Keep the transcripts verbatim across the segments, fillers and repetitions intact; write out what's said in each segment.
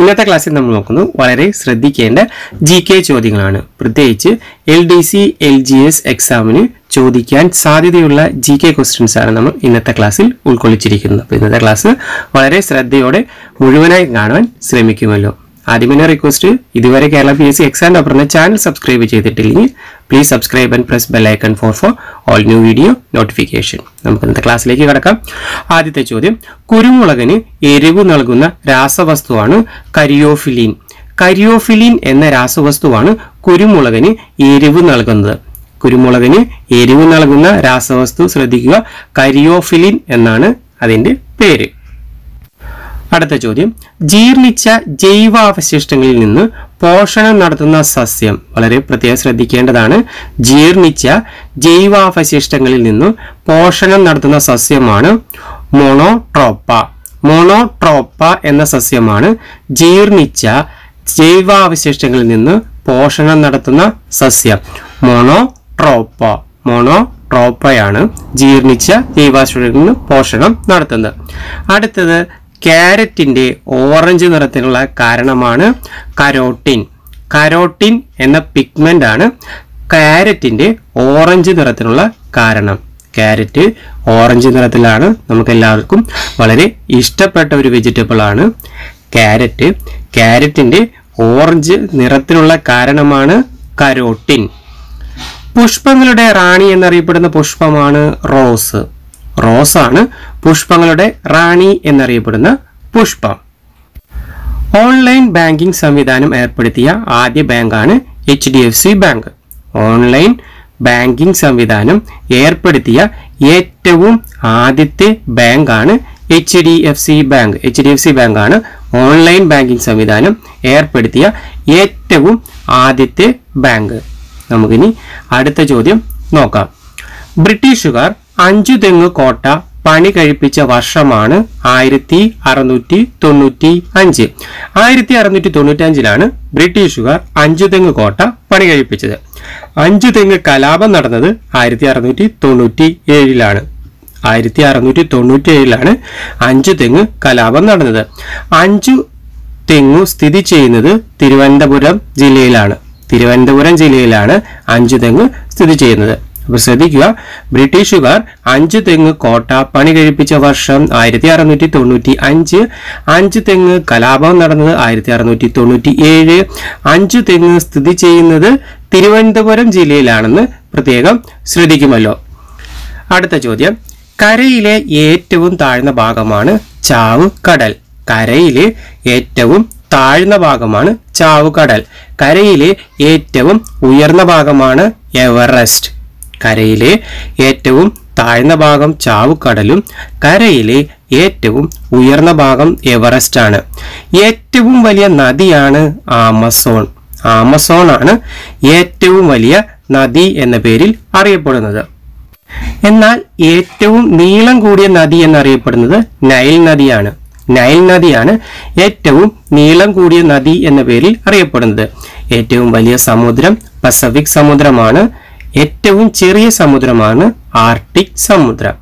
ഇന്നത്തെ ക്ലാസ്സിൽ നമ്മൾ നോക്കുന്നത് വളരെ ശ്രദ്ധിക്കേണ്ട ജി കെ ചോദ്യങ്ങളാണ്. പ്രത്യേകിച്ച് L D C L G S എക്സാമിന് ചോദിക്കാൻ സാധ്യതയുള്ള ജി കെ ക്വസ്റ്റ്യൻസ് ആണ് നമ്മൾ ഇന്നത്തെ ക്ലാസ്സിൽ ഉൾക്കൊള്ളിച്ചിരിക്കുന്നത്. അപ്പോൾ ഇന്നത്തെ ക്ലാസ് വളരെ ശ്രദ്ധയോടെ മുഴുവനായി കാണുവാൻ ശ്രമിക്കുമല്ലോ. ആദ്യമേ റിക്വസ്റ്റ്, ഇതുവരെ Kerala P S C exam topper എന്ന ചാനൽ സബ്സ്ക്രൈബ് ചെയ്തിട്ടില്ലെങ്കിൽ please subscribe and press bell icon for for all new video notification. നമുക്ക് ഇന്നത്തെ ക്ലാസ്സിലേക്ക് കടക്കാം. ആദ്യത്തെ ചോദ്യം, കുരുമുളകിന് എരിവ് നൽകുന്ന രാസവസ്തുവാണ് കരിയോഫിലിൻ. കരിയോഫിലിൻ എന്ന രാസവസ്തുവാണ് കുരുമുളകിന് എരിവ് നൽകുന്നത്. കുരുമുളകിന് എരിവ് നൽകുന്ന രാസവസ്തു ശ്രദ്ധിക്കുക, കരിയോഫിലിൻ എന്നാണ് അതിന്റെ പേര്. അടുത്ത ചോദ്യം, ജീർണിച്ച ജൈവാവശിഷ്ടങ്ങളിൽ നിന്ന് പോഷണം നടത്തുന്ന സസ്യം. വളരെ പ്രത്യേകം ശ്രദ്ധിക്കേണ്ടതാണ്. ജീർണിച്ച ജൈവാവശിഷ്ടങ്ങളിൽ നിന്ന് പോഷണം നടത്തുന്ന സസ്യമാണ് മോണോട്രോപ്പ. മോണോട്രോപ്പ എന്ന സസ്യമാണ് ജീർണിച്ച ജൈവാവശിഷ്ടങ്ങളിൽ നിന്ന് പോഷണം നടത്തുന്ന സസ്യം. മോണോട്രോപ്പ മോണോട്രോപ്പയാണ് ജീർണിച്ച ജൈവാവശിഷ്ടങ്ങളിൽ നിന്ന് പോഷണം നടത്തുന്നത്. അടുത്തത്, ക്യാരറ്റിന്റെ ഓറഞ്ച് നിറത്തിനുള്ള കാരണമാണ് കരോട്ടിൻ. കരോട്ടിൻ എന്ന പിഗ്മെന്റ് ആണ് ക്യാരറ്റിന്റെ ഓറഞ്ച് നിറത്തിനുള്ള കാരണം. ക്യാരറ്റ് ഓറഞ്ച് നിറത്തിലാണ്, നമുക്ക് എല്ലാവർക്കും വളരെ ഇഷ്ടപ്പെട്ട ഒരു വെജിറ്റബിൾ ആണ് ക്യാരറ്റ്. ക്യാരറ്റിന്റെ ഓറഞ്ച് നിറത്തിനുള്ള കാരണമാണ് കരോട്ടിൻ. പുഷ്പങ്ങളുടെ റാണി എന്നറിയപ്പെടുന്ന പുഷ്പമാണ് റോസ്. റോസാണ് പുഷ്പങ്ങളുടെ റാണി എന്നറിയപ്പെടുന്ന പുഷ്പം. ഓൺലൈൻ ബാങ്കിംഗ് സംവിധാനം ഏർപ്പെടുത്തിയ ആദ്യ ബാങ്കാണ് H D F C bank. Online banking സംവിധാനം ഏർപ്പെടുത്തിയ ഏറ്റവും ആദ്യത്തെ ബാങ്കാണ് H D F C bank. H D F C ബാങ്കാണ് ഓൺലൈൻ ബാങ്കിംഗ് സംവിധാനം ഏർപ്പെടുത്തിയ ഏറ്റവും ആദ്യത്തെ ബാങ്ക്. നമുക്കിനി അടുത്ത ചോദ്യം നോക്കാം. ബ്രിട്ടീഷുകാർ അഞ്ചു തെങ്ങ് കോട്ട പണി കഴിപ്പിച്ച വർഷമാണ് ആയിരത്തി അറുന്നൂറ്റി തൊണ്ണൂറ്റി അഞ്ച്. ആയിരത്തി അറുന്നൂറ്റി തൊണ്ണൂറ്റി അഞ്ചിലാണ് ബ്രിട്ടീഷുകാർ അഞ്ചു തെങ്ങ് കോട്ട പണി കഴിപ്പിച്ചത്. അഞ്ചു തെങ്ങ് കലാപം നടന്നത് ആയിരത്തി അറുന്നൂറ്റി തൊണ്ണൂറ്റി ഏഴിലാണ്. ആയിരത്തി അറുന്നൂറ്റി തൊണ്ണൂറ്റി ഏഴിലാണ് അഞ്ചു തെങ്ങ് കലാപം നടന്നത്. അഞ്ചു തെങ്ങു സ്ഥിതി ചെയ്യുന്നത് തിരുവനന്തപുരം ജില്ലയിലാണ്. തിരുവനന്തപുരം ജില്ലയിലാണ് അഞ്ചു തെങ്ങ് സ്ഥിതി ചെയ്യുന്നത്. അപ്പോൾ ശ്രദ്ധിക്കുക, ബ്രിട്ടീഷുകാർ അഞ്ചു തെങ്ങ് കോട്ട പണി കഴിപ്പിച്ച വർഷം ആയിരത്തി അറുന്നൂറ്റി തൊണ്ണൂറ്റി അഞ്ച്. അഞ്ചു തെങ്ങ് കലാപം നടന്നത് ആയിരത്തി അറുന്നൂറ്റി തൊണ്ണൂറ്റി ഏഴ്. അഞ്ചു തെങ്ങ് സ്ഥിതി ചെയ്യുന്നത് തിരുവനന്തപുരം ജില്ലയിലാണെന്ന് പ്രത്യേകം ശ്രദ്ധിക്കുമല്ലോ. അടുത്ത ചോദ്യം, കരയിലെ ഏറ്റവും താഴ്ന്ന ഭാഗമാണ് ചാവുകടൽ. കരയിലെ ഏറ്റവും താഴ്ന്ന ഭാഗമാണ് ചാവുകടൽ. കരയിലെ ഏറ്റവും ഉയർന്ന ഭാഗമാണ് എവറസ്റ്റ്. കരയിലെ ഏറ്റവും താഴ്ന്ന ഭാഗം ചാവുകടലും കരയിലെ ഏറ്റവും ഉയർന്ന ഭാഗം എവറസ്റ്റ് ആണ്. ഏറ്റവും വലിയ നദിയാണ് ആമസോൺ. ആമസോൺ ആണ് ഏറ്റവും വലിയ നദി എന്ന പേരിൽ അറിയപ്പെടുന്നത്. എന്നാൽ ഏറ്റവും നീളം കൂടിയ നദി എന്നറിയപ്പെടുന്നത് നൈൽ നദിയാണ്. നൈൽ നദിയാണ് ഏറ്റവും നീളം കൂടിയ നദി എന്ന പേരിൽ അറിയപ്പെടുന്നത്. ഏറ്റവും വലിയ സമുദ്രം പസഫിക് സമുദ്രമാണ്. ഏറ്റവും ചെറിയ സമുദ്രമാണ് ആർട്ടിക് സമുദ്രം.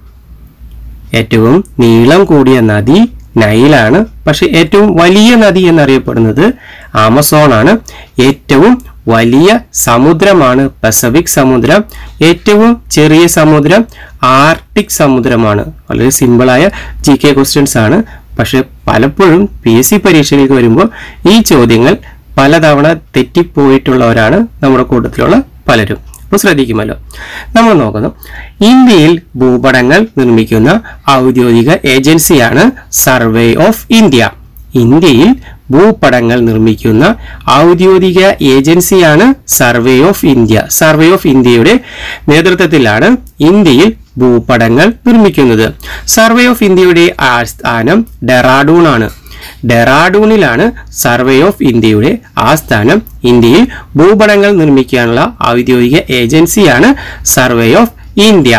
ഏറ്റവും നീളം കൂടിയ നദി നൈലാണ്. പക്ഷെ ഏറ്റവും വലിയ നദി എന്നറിയപ്പെടുന്നത് ആമസോൺ ആണ്. ഏറ്റവും വലിയ സമുദ്രമാണ് പസഫിക് സമുദ്രം. ഏറ്റവും ചെറിയ സമുദ്രം ആർട്ടിക് സമുദ്രമാണ്. വളരെ സിമ്പിളായ ജി കെ ക്വസ്റ്റ്യൻസ് ആണ്. പക്ഷെ പലപ്പോഴും പി എസ് സി പരീക്ഷയിലേക്ക് വരുമ്പോൾ ഈ ചോദ്യങ്ങൾ പലതവണ തെറ്റിപ്പോയിട്ടുള്ളവരാണ് നമ്മുടെ കൂട്ടത്തിലുള്ള പലരും. അപ്പോൾ ശ്രദ്ധിക്കുമല്ലോ. നമ്മൾ നോക്കുന്നു, ഇന്ത്യയിൽ ഭൂപടങ്ങൾ നിർമ്മിക്കുന്ന ഔദ്യോഗിക ഏജൻസിയാണ് സർവേ ഓഫ് ഇന്ത്യ. ഇന്ത്യയിൽ ഭൂപടങ്ങൾ നിർമ്മിക്കുന്ന ഔദ്യോഗിക ഏജൻസിയാണ് survey of India. Survey of ഇന്ത്യയുടെ നേതൃത്വത്തിലാണ് ഇന്ത്യയിൽ ഭൂപടങ്ങൾ നിർമ്മിക്കുന്നത്. സർവേ ഓഫ് ഇന്ത്യയുടെ ആസ്ഥാനം ഡെറാഡൂൺ ആണ്. ഡെറാഡൂണിലാണ് സർവേ ഓഫ് ഇന്ത്യയുടെ ആസ്ഥാനം. ഇന്ത്യയിൽ ഭൂപടങ്ങൾ നിർമ്മിക്കാനുള്ള ഔദ്യോഗിക ഏജൻസിയാണ് സർവേ ഓഫ് ഇന്ത്യ.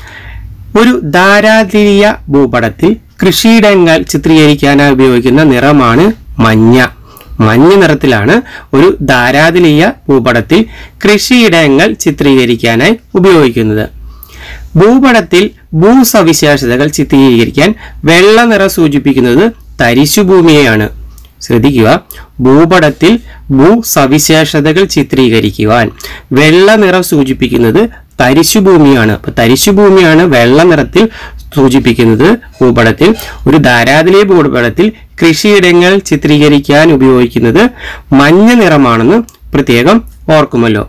ഒരു ധാരാതിരിയ ഭൂപടത്തിൽ കൃഷിയിടങ്ങൾ ചിത്രീകരിക്കാനായി ഉപയോഗിക്കുന്ന നിറമാണ് മഞ്ഞ. മഞ്ഞ നിറത്തിലാണ് ഒരു ധാരാതിരിയ ഭൂപടത്തിൽ കൃഷിയിടങ്ങൾ ചിത്രീകരിക്കാനായി ഉപയോഗിക്കുന്നത്. ഭൂപടത്തിൽ ഭൂസവിശേഷതകൾ ചിത്രീകരിക്കാൻ വെള്ള നിറം സൂചിപ്പിക്കുന്നത് തരിശുഭൂമിയെയാണ്. ശ്രദ്ധിക്കുക, ഭൂപടത്തിൽ ഭൂസവിശേഷതകൾ ചിത്രീകരിക്കുവാൻ വെള്ള നിറം സൂചിപ്പിക്കുന്നത് തരിശുഭൂമിയാണ്. അപ്പൊ തരിശുഭൂമിയാണ് വെള്ള നിറത്തിൽ സൂചിപ്പിക്കുന്നത് ഭൂപടത്തിൽ. ഒരു ധാരാതിലെ ഭൂപടത്തിൽ കൃഷിയിടങ്ങൾ ചിത്രീകരിക്കാൻ ഉപയോഗിക്കുന്നത് മഞ്ഞ നിറമാണെന്ന് പ്രത്യേകം ഓർക്കുമല്ലോ.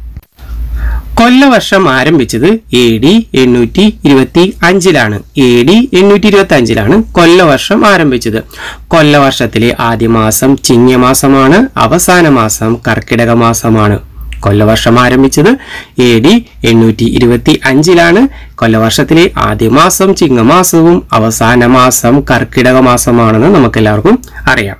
കൊല്ലവർഷം ആരംഭിച്ചത് എ ഡി എണ്ണൂറ്റി ഇരുപത്തി അഞ്ചിലാണ്. എ ഡി എണ്ണൂറ്റി ഇരുപത്തി അഞ്ചിലാണ് കൊല്ലവർഷം ആരംഭിച്ചത്. കൊല്ലവർഷത്തിലെ ആദ്യ മാസം ചിങ്ങമാസമാണ്, അവസാന മാസം കർക്കിടക മാസമാണ്. കൊല്ലവർഷം ആരംഭിച്ചത് എ ഡി എണ്ണൂറ്റി ഇരുപത്തി അഞ്ചിലാണ്. കൊല്ലവർഷത്തിലെ ആദ്യ മാസം ചിങ്ങമാസവും അവസാന മാസം കർക്കിടക മാസമാണെന്ന് നമുക്കെല്ലാവർക്കും അറിയാം.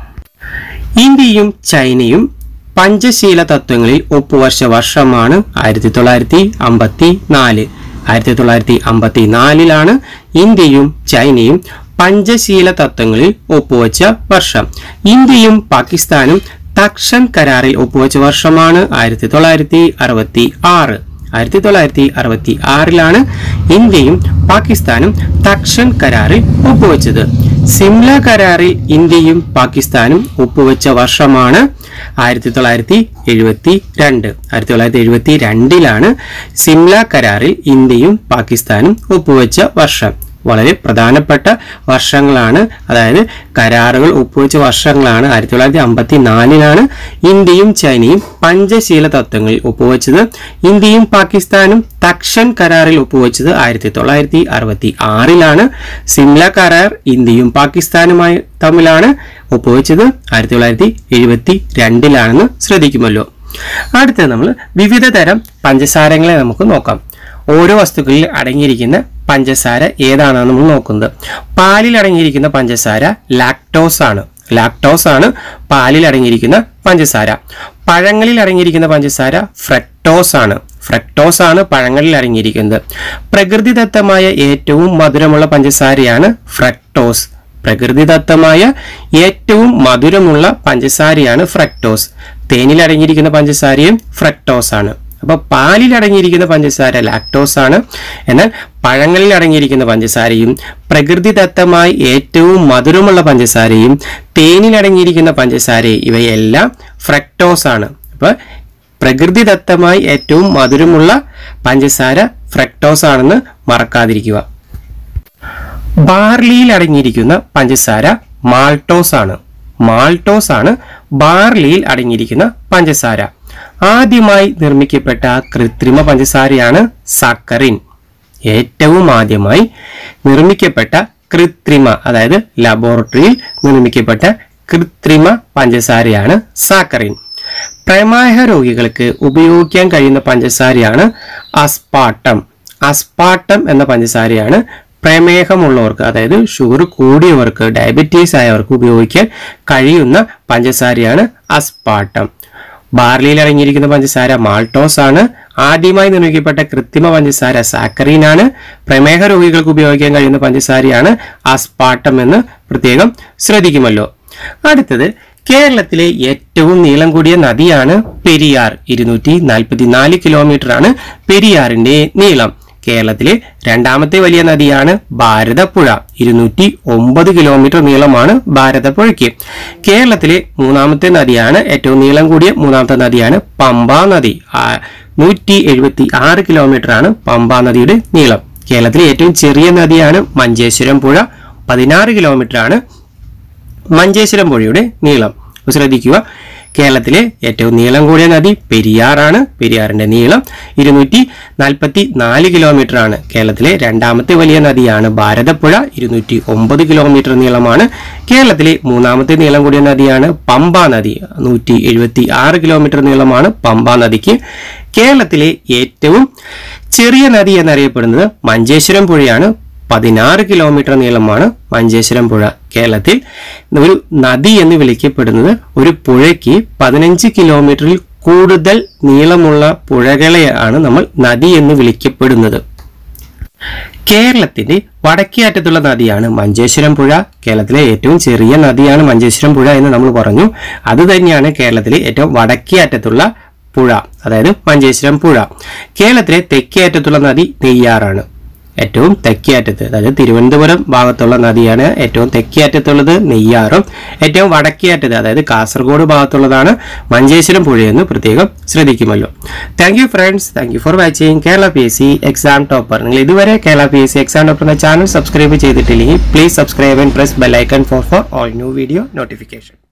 ഇന്ത്യയും ചൈനയും പഞ്ചശീല തത്വങ്ങളിൽ ഒപ്പുവച്ച വർഷമാണ് ആയിരത്തി തൊള്ളായിരത്തി അമ്പത്തി നാല്. ആയിരത്തി തൊള്ളായിരത്തി അമ്പത്തി നാലിലാണ് ഇന്ത്യയും ചൈനയും പഞ്ചശീല തത്വങ്ങളിൽ ഒപ്പുവച്ച വർഷം. ഇന്ത്യയും പാകിസ്ഥാനും തക്ഷൻ കരാറിൽ ഒപ്പുവച്ച വർഷമാണ് ആയിരത്തി തൊള്ളായിരത്തി അറുപത്തി ആറ്. ആയിരത്തി തൊള്ളായിരത്തി അറുപത്തി ആറിലാണ് ഇന്ത്യയും പാകിസ്ഥാനും തക്ഷൻ കരാറിൽ ഒപ്പുവെച്ചത്. സിംല കരാറിൽ ഇന്ത്യയും പാകിസ്ഥാനും ഒപ്പുവെച്ച വർഷമാണ് ആയിരത്തി തൊള്ളായിരത്തി എഴുപത്തി രണ്ട്. ആയിരത്തി തൊള്ളായിരത്തി എഴുപത്തി രണ്ടിലാണ് സിംല കരാറിൽ ഇന്ത്യയും പാകിസ്ഥാനും ഒപ്പുവെച്ച വർഷം. വളരെ പ്രധാനപ്പെട്ട വർഷങ്ങളാണ്, അതായത് കരാറുകൾ ഒപ്പുവെച്ച വർഷങ്ങളാണ്. ആയിരത്തി തൊള്ളായിരത്തി അമ്പത്തി നാലിലാണ് ഇന്ത്യയും ചൈനയും പഞ്ചശീല തത്വങ്ങളിൽ ഒപ്പുവെച്ചത്. ഇന്ത്യയും പാകിസ്ഥാനും തക്ഷൻ കരാറിൽ ഒപ്പുവെച്ചത് ആയിരത്തി തൊള്ളായിരത്തി അറുപത്തി ആറിലാണ്. സിംല കരാർ ഇന്ത്യയും പാകിസ്ഥാനുമായി തമ്മിലാണ് ഒപ്പുവെച്ചത് ആയിരത്തി തൊള്ളായിരത്തി എഴുപത്തി രണ്ടിലാണെന്ന് ശ്രദ്ധിക്കുമല്ലോ. അടുത്ത നമ്മൾ വിവിധ തരം പഞ്ചസാരങ്ങളെ നമുക്ക് നോക്കാം. ഓരോ വസ്തുക്കളിൽ അടങ്ങിയിരിക്കുന്ന പഞ്ചസാര ഏതാണെന്ന് നമ്മൾ നോക്കുന്നത്. പാലിൽ അടങ്ങിയിരിക്കുന്ന പഞ്ചസാര ലാക്ടോസ് ആണ്. ലാക്ടോസ് ആണ് പാലിൽ അടങ്ങിയിരിക്കുന്ന പഞ്ചസാര. പഴങ്ങളിൽ അടങ്ങിയിരിക്കുന്ന പഞ്ചസാര ഫ്രക്ടോസ് ആണ്. ഫ്രക്ടോസ് ആണ് പഴങ്ങളിൽ അടങ്ങിയിരിക്കുന്നത്. പ്രകൃതിദത്തമായ ഏറ്റവും മധുരമുള്ള പഞ്ചസാരയാണ് ഫ്രക്ടോസ്. പ്രകൃതിദത്തമായ ഏറ്റവും മധുരമുള്ള പഞ്ചസാരയാണ് ഫ്രക്ടോസ്. തേനിൽ അടങ്ങിയിരിക്കുന്ന പഞ്ചസാരയും ഫ്രക്ടോസ് ആണ്. അപ്പൊ പാലിൽ അടങ്ങിയിരിക്കുന്ന പഞ്ചസാര ലാക്ടോസ് ആണ്. എന്നാൽ പഴങ്ങളിൽ അടങ്ങിയിരിക്കുന്ന പഞ്ചസാരയും പ്രകൃതിദത്തമായി ഏറ്റവും മധുരമുള്ള പഞ്ചസാരയും തേനിൽ അടങ്ങിയിരിക്കുന്ന പഞ്ചസാരയും ഇവയെല്ലാം ഫ്രക്ടോസ് ആണ്. അപ്പൊ പ്രകൃതിദത്തമായി ഏറ്റവും മധുരമുള്ള പഞ്ചസാര ഫ്രക്ടോസ് ആണെന്ന് മറക്കാതിരിക്കുക. ബാർലിയിൽ അടങ്ങിയിരിക്കുന്ന പഞ്ചസാര മാൾട്ടോസ് ആണ്. മാൾട്ടോസ് ആണ് ബാർലിയിൽ അടങ്ങിയിരിക്കുന്ന പഞ്ചസാര. ആദ്യമായി നിർമ്മിക്കപ്പെട്ട കൃത്രിമ പഞ്ചസാരയാണ് സാക്കറിൻ. ഏറ്റവും ആദ്യമായി നിർമ്മിക്കപ്പെട്ട കൃത്രിമ, അതായത് ലബോറട്ടറിയിൽ നിർമ്മിക്കപ്പെട്ട കൃത്രിമ പഞ്ചസാരയാണ് സാക്കറിൻ. പ്രമേഹ രോഗികൾക്ക് ഉപയോഗിക്കാൻ കഴിയുന്ന പഞ്ചസാരയാണ് അസ്പാർട്ടം. അസ്പാർട്ടം എന്ന പഞ്ചസാരയാണ് പ്രമേഹമുള്ളവർക്ക്, അതായത് ഷുഗർ കൂടിയവർക്ക്, ഡയബറ്റീസ് ആയവർക്ക് ഉപയോഗിക്കാൻ കഴിയുന്ന പഞ്ചസാരയാണ് അസ്പാർട്ടം. ബാർലിയിൽ അടങ്ങിയിരിക്കുന്ന പഞ്ചസാര മാൾട്ടോസ് ആണ്. ആദ്യമായി നിർമ്മിക്കപ്പെട്ട കൃത്രിമ പഞ്ചസാര സാക്കറീൻ ആണ്. പ്രമേഹ രോഗികൾക്ക് ഉപയോഗിക്കാൻ കഴിയുന്ന പഞ്ചസാരയാണ് അസ്പാർട്ടം എന്ന് പ്രത്യേകം ശ്രദ്ധിക്കുമല്ലോ. അടുത്തത് കേരളത്തിലെ ഏറ്റവും നീളം കൂടിയ നദിയാണ് പെരിയാർ. ഇരുന്നൂറ്റി നാൽപ്പത്തി നാല് കിലോമീറ്റർ ആണ് പെരിയാറിന്റെ നീളം. കേരളത്തിലെ രണ്ടാമത്തെ വലിയ നദിയാണ് ഭാരതപ്പുഴ. ഇരുന്നൂറ്റി ഒമ്പത് കിലോമീറ്റർ നീളമാണ് ഭാരതപ്പുഴയ്ക്ക്. കേരളത്തിലെ മൂന്നാമത്തെ നദിയാണ്, ഏറ്റവും നീളം കൂടിയ മൂന്നാമത്തെ നദിയാണ് പമ്പാ നദി. നൂറ്റി എഴുപത്തി ആറ് കിലോമീറ്റർ ആണ് പമ്പാ നദിയുടെ നീളം. കേരളത്തിലെ ഏറ്റവും ചെറിയ നദിയാണ് മഞ്ചേശ്വരം പുഴ. പതിനാറ് കിലോമീറ്റർ ആണ് മഞ്ചേശ്വരം പുഴയുടെ നീളം. ശ്രദ്ധിക്കുക, കേരളത്തിലെ ഏറ്റവും നീളം കൂടിയ നദി പെരിയാറാണ്. പെരിയാറിന്റെ നീളം ഇരുന്നൂറ്റി നാൽപ്പത്തി നാല് കിലോമീറ്റർ ആണ്. കേരളത്തിലെ രണ്ടാമത്തെ വലിയ നദിയാണ് ഭാരതപ്പുഴ. ഇരുന്നൂറ്റി ഒമ്പത് കിലോമീറ്റർ നീളമാണ്. കേരളത്തിലെ മൂന്നാമത്തെ നീളം കൂടിയ നദിയാണ് പമ്പാ നദി. നൂറ്റി എഴുപത്തി ആറ് കിലോമീറ്റർ നീളമാണ് പമ്പാ നദിക്ക്. കേരളത്തിലെ ഏറ്റവും ചെറിയ നദി എന്നറിയപ്പെടുന്നത് മഞ്ചേശ്വരം പുഴയാണ്. പതിനാറ് കിലോമീറ്റർ നീളമാണ് മഞ്ചേശ്വരം പുഴ. കേരളത്തിൽ ഒരു നദി എന്ന് വിളിക്കപ്പെടുന്നത് ഒരു പുഴയ്ക്ക് പതിനഞ്ച് കിലോമീറ്ററിൽ കൂടുതൽ നീളമുള്ള പുഴകളെയാണ് നമ്മൾ നദി എന്ന് വിളിക്കപ്പെടുന്നത്. കേരളത്തിന്റെ വടക്കേ അറ്റത്തുള്ള നദിയാണ് മഞ്ചേശ്വരം പുഴ. കേരളത്തിലെ ഏറ്റവും ചെറിയ നദിയാണ് മഞ്ചേശ്വരം പുഴ എന്ന് നമ്മൾ പറഞ്ഞു. അത് തന്നെയാണ് കേരളത്തിലെ ഏറ്റവും വടക്കേ അറ്റത്തുള്ള പുഴ, അതായത് മഞ്ചേശ്വരം പുഴ. കേരളത്തിലെ തെക്കേ അറ്റത്തുള്ള നദി നെയ്യാറാണ്. ഏറ്റവും തെക്കേ അറ്റത്ത്, അതായത് തിരുവനന്തപുരം ഭാഗത്തുള്ള നദിയാണ് ഏറ്റവും തെക്കേ അറ്റത്തുള്ളത് നെയ്യാറും, ഏറ്റവും വടക്കേ അറ്റത്ത് അതായത് കാസർഗോഡ് ഭാഗത്തുള്ളതാണ് മഞ്ചേശ്വരം പുഴയെന്ന് പ്രത്യേകം ശ്രദ്ധിക്കുമല്ലോ. Thank you friends, thank you for watching Kerala P S C exam topper. നിങ്ങൾ ഇതുവരെ Kerala P S C exam topper എന്ന ചാനൽ സബ്സ്ക്രൈബ് ചെയ്തിട്ടില്ലെങ്കിൽ please subscribe and press bell icon for for all new video notification.